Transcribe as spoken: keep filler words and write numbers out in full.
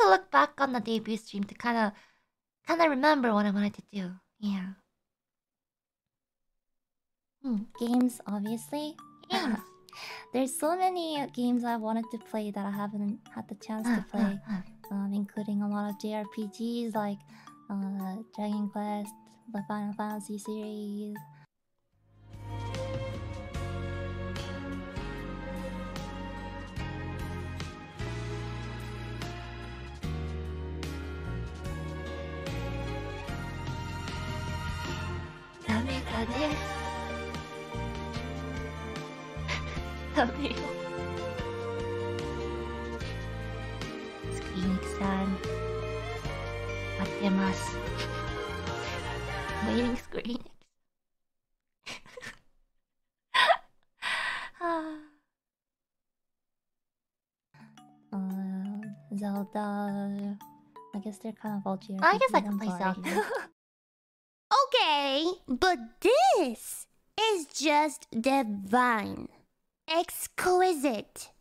to look back on the debut stream to kind of, kind of remember what I wanted to do. Yeah. Hmm, games, obviously. Yeah. There's so many games I wanted to play that I haven't had the chance to play, um, including a lot of J R P Gs like uh, Dragon Quest, the Final Fantasy series. Screen-san. Matemasu. Waiting screen. uh, Zelda. I guess they're kind of all J R P Gs. I guess I can I'm play sorry. Zelda. Okay, but this is just divine. Exquisite.